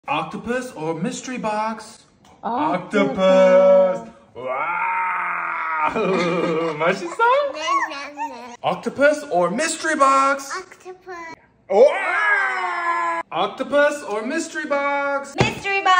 Octopus or mystery box? Octopus. 와우! 맛있어? Octopus or mystery box? Octopus. Wow! Octopus or mystery box? Mystery box.